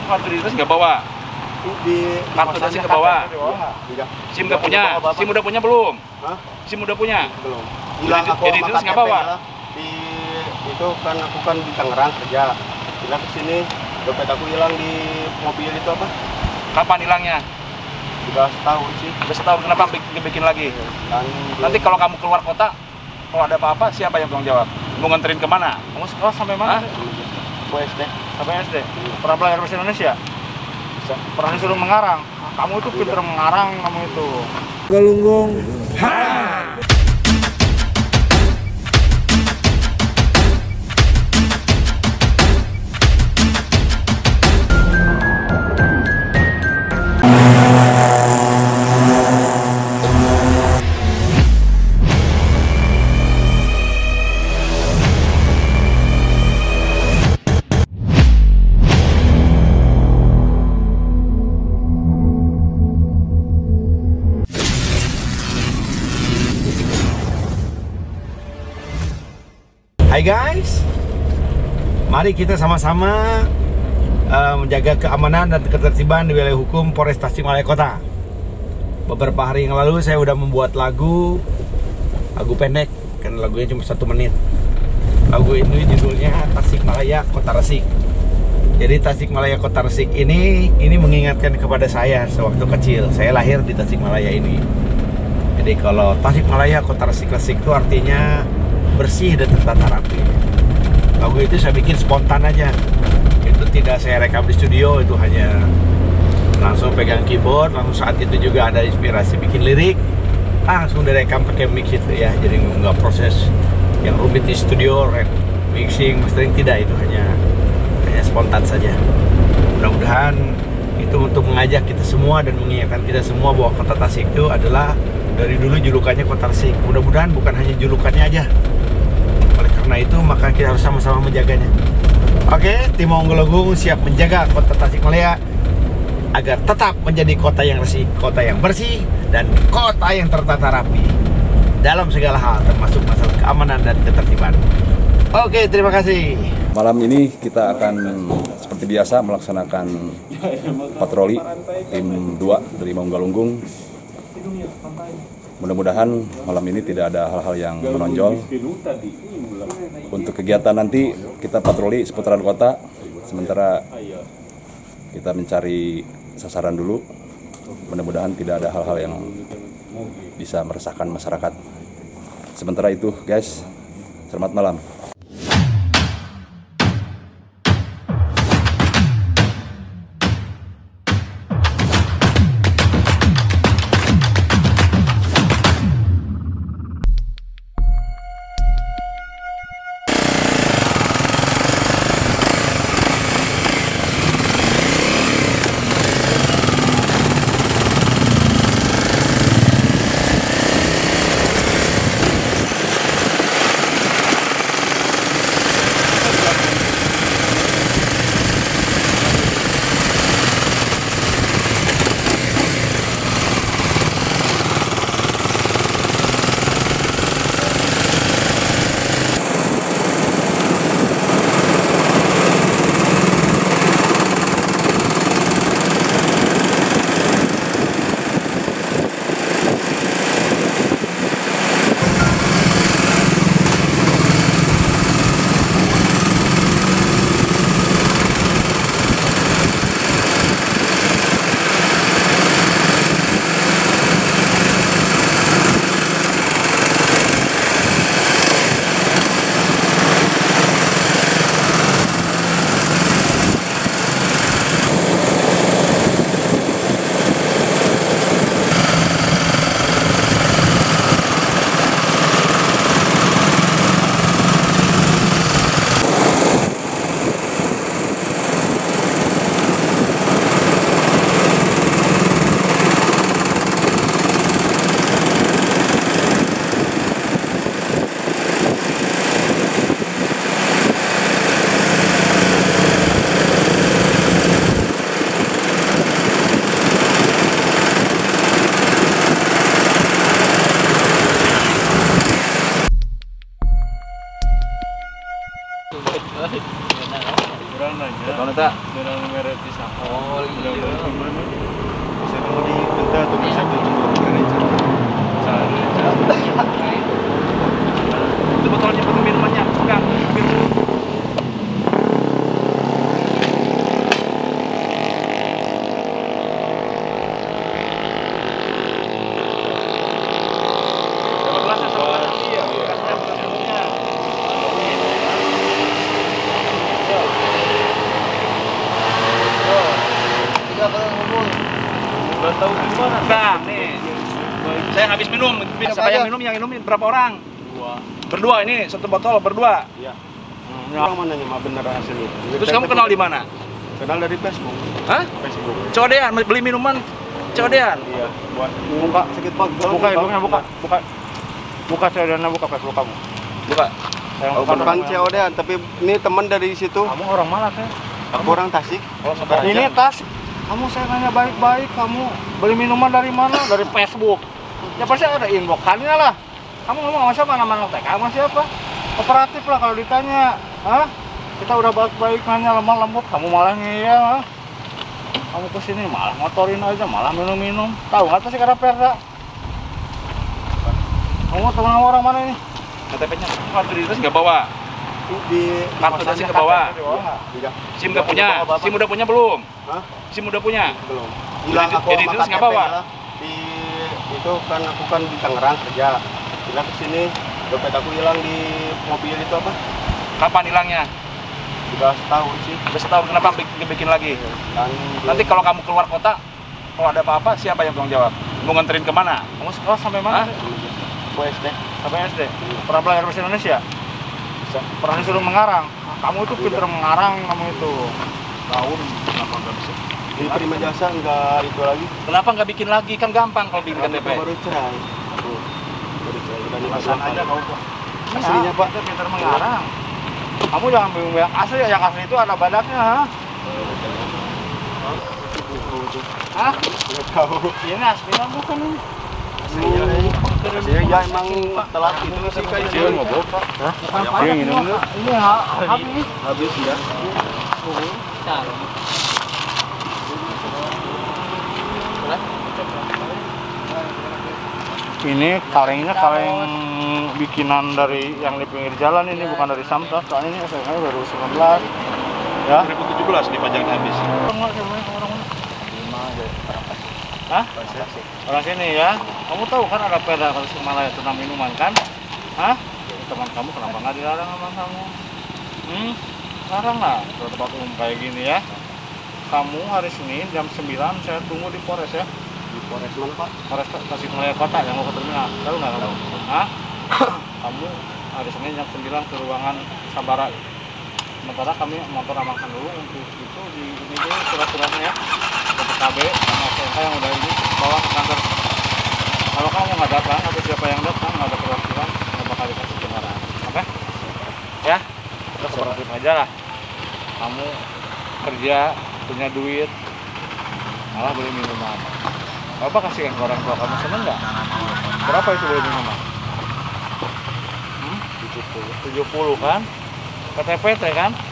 kartu identitas nggak bawa? Kartu identitas nggak bawa? SIM nggak punya? SIM udah punya belum? Hah? SIM udah punya? Belum. Hilang aku sama Identitas nggak KTP bawa? lah. Itu kan aku kan di Tangerang kerja. Hilang ke sini, dompet aku hilang di mobil itu apa? Kapan hilangnya? Udah setahun sih. Udah setahun, kenapa bikin lagi? Nanti kalau kamu keluar kota, kalau ada apa-apa, siapa yang tanggung jawab? Mau nganterin kemana? Kamu sekolah sampai mana? Gue SD. Sampai SD? Pernah belajar bahasa Indonesia? Pernah disuruh mengarang? Kamu itu pintar mengarang, kamu itu. Galunggung. Hai guys, mari kita sama-sama menjaga keamanan dan ketertiban di wilayah hukum Polres Tasikmalaya Kota. Beberapa hari yang lalu saya udah membuat lagu pendek, kan lagunya cuma 1 menit. Lagu ini judulnya Tasikmalaya Kota Resik. Jadi Tasikmalaya Kota Resik ini mengingatkan kepada saya sewaktu kecil. Saya lahir di Tasikmalaya ini. Jadi kalau Tasikmalaya Kota Resik-Resik itu artinya bersih dan tertata rapi. Lagu itu saya bikin spontan aja. Itu tidak saya rekam di studio, itu hanya langsung pegang keyboard, langsung saat itu juga ada inspirasi bikin lirik, langsung direkam pakai mix itu ya. Jadi nggak proses yang rumit di studio, mixing, mastering, tidak, itu hanya spontan saja. Mudah-mudahan itu untuk mengajak kita semua dan mengingatkan kita semua bahwa Kota Tasik itu adalah dari dulu julukannya Kota Resik. Mudah-mudahan bukan hanya julukannya aja. Oleh karena itu maka kita harus sama-sama menjaganya. Oke, tim Onggolegung siap menjaga Kota Tasikmalaya agar tetap menjadi kota yang resik, kota yang bersih, dan kota yang tertata rapi dalam segala hal, termasuk masalah keamanan dan ketertiban. Oke, terima kasih. Malam ini kita akan seperti biasa melaksanakan patroli tim 2 dari Onggolegung. Mudah-mudahan malam ini tidak ada hal-hal yang menonjol. Untuk kegiatan nanti kita patroli seputaran kota, sementara kita mencari sasaran dulu. Mudah-mudahan tidak ada hal-hal yang bisa meresahkan masyarakat. Sementara itu guys, selamat malam. Oh iya. Bisa mau diminta atau bisa tutup gereja. Itu botolnya, botol minumannya, pegang. Tahu gimana? Bang, nih. Saya habis minum. Siapa yang minum? Yang minum berapa orang? Berdua ini, satu botol berdua. Iya. Orang mananya mah bener asli. Terus kamu kenal di mana? Kenal dari Facebook. Hah? Facebook. Codean, beli minuman codean. Iya. Buat buka sedikit pak. Buka hidungnya, buka. Buka COD-nya, buka Facebook kamu. Buka. Bukan COD-an, tapi ini teman dari situ. Kamu orang Malang ya? Aku orang Tasik. Ini tas. Kamu saya nanya baik-baik, kamu beli minuman dari mana? Dari Facebook. Ya pasti ada inbox-annya lah. Kamu ngomong sama siapa? Nama TK sama siapa? Kooperatif lah kalau ditanya. Hah? Kita udah baik-baik nanya lemah lembut, kamu malah ngeyel. Ha? Kamu kesini malah motorin aja, malah minum-minum. Tahu nggak tuh si Perda? Kamu teman sama orang mana ini? KTP-nya kartu identitas nggak bawa. Di Kartu identitas nggak bawa. Tidak. SIM nggak punya. SIM udah punya belum? Hah? SIM udah punya. Belum. Jadi- Bilang aku jadi sama terus nggak KTP bawa? lah. Di itu kan aku kan di Tangerang kerja. Bilang kesini, dompet aku hilang di mobil itu apa? Kapan hilangnya? Sudah setahun sih. Udah setahun, kenapa bikin lagi? Dan Nanti kalau kamu keluar kota, kalau ada apa-apa, siapa yang tanggung jawab? Mau nganterin kemana? Kamu sekolah sampai mana? Hah? aku SD. Sampai SD. Pernah belajar bahasa Indonesia? Pernah disuruh mengarang? Kamu itu pinter mengarang, kamu itu. Tahun kenapa nggak bisa? Di terima jasa enggak itu lagi. Kenapa nggak bikin lagi? Kan gampang kalau bikin Aku KTP. baru cerai. Aku baru cerai. Udah nikah Pasan 2 aja kali. kau. Aslinya, Pak. Kita pinter mengarang. Kamu jangan bingung yang asli, yang asli itu ada badaknya, ha? Hah? Nggak tahu. Ini aslinya bukan ini. Aslinya ya emang telat itu sih kayak Dia mau boka. Dia minum dulu. Ini habis. habis ya. Ini kalengnya kaleng bikinan dari yang di pinggir jalan ini, bukan dari Samsat. Soalnya ini SMK baru 19. Ya. 2017 dipajang habis. Hah? Orang sini ya. Kamu tahu kan ada perda kalau Malaya tentang minuman kan? Hah? Teman kamu kenapa nggak dilarang sama kamu? Larang lah. Kalau tempat umum kayak gini ya. Kamu hari Senin jam 9 saya tunggu di Polres ya. Di Polres mana, Pak? Polres Tasikmalaya Kota yang mau ke terminal. Tahu nggak kamu? Hah? Kamu hari Senin jam 9 ke ruangan Sabara. Sementara kami motor amankan dulu untuk itu di ini dulu surat-suratnya ya. PKB sama SMK yang udah ini bawa ke kantor. Kalau kamu nggak datang atau siapa yang datang nggak ada perwakilan, nggak bakal dikasih kendaraan. Oke? Ya, kita kooperatif aja lah. Kamu kerja punya duit, malah beli minuman. Bapak kasihkan ke orang tua kamu, seneng nggak? Berapa itu beli minuman? 70 kan? KTP kan?